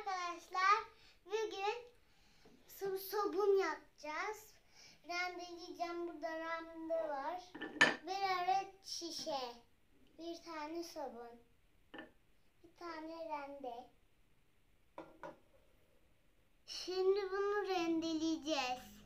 arkadaşlar. Bugün sabun yapacağız. Rendeleyeceğim. Burada rende var. Bir adet şişe. Bir tane sabun. Bir tane rende. Şimdi bunu rendeleyeceğiz.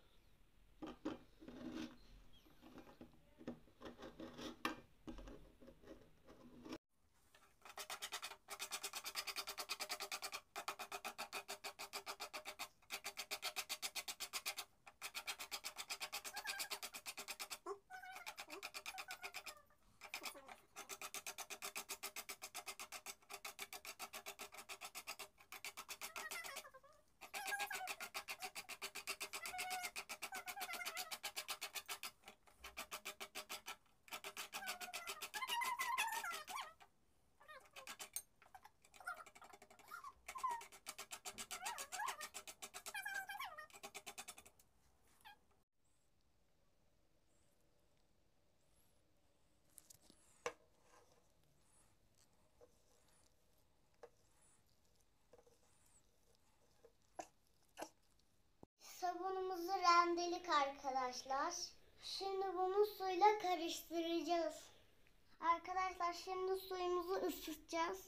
Sabunumuzu rendelik arkadaşlar. Şimdi bunu suyla karıştıracağız. Arkadaşlar şimdi suyumuzu ısıtacağız.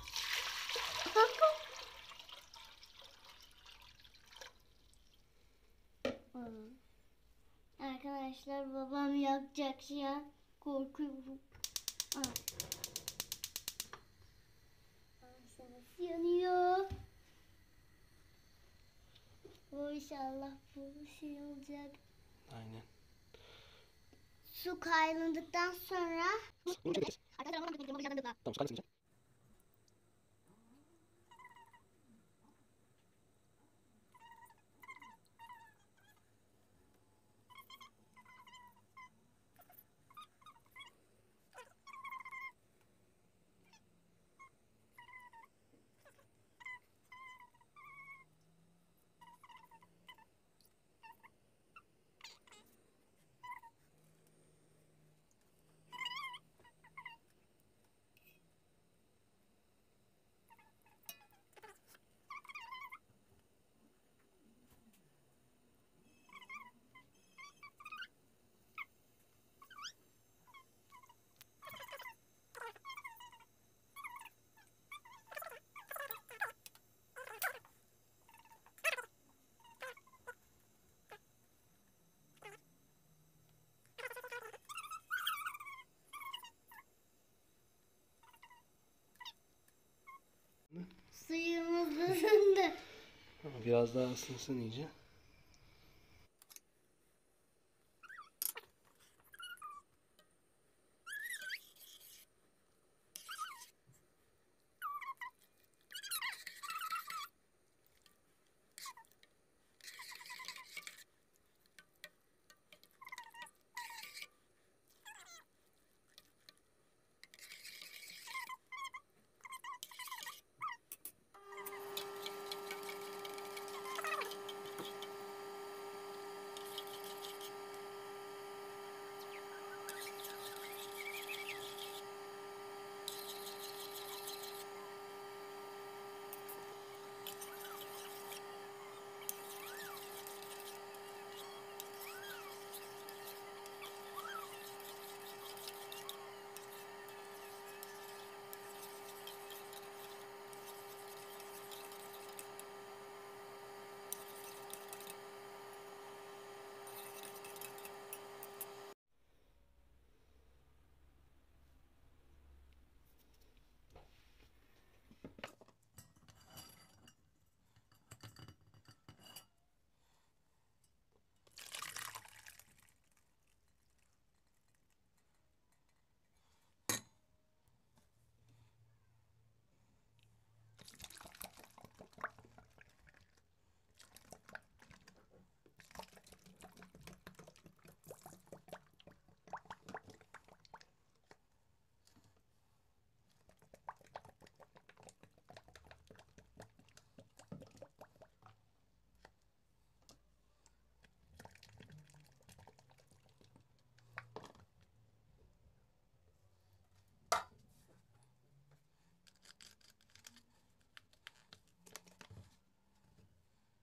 Arkadaşlar babam yakacak ya. Korkuyorum. Nasıl yanıyor? İnşallah bu şey olacak. Aynen. Su kaynadıktan sonra Tamam, su kaynasın. suyumuz ısındı. Biraz daha ısınsın iyice.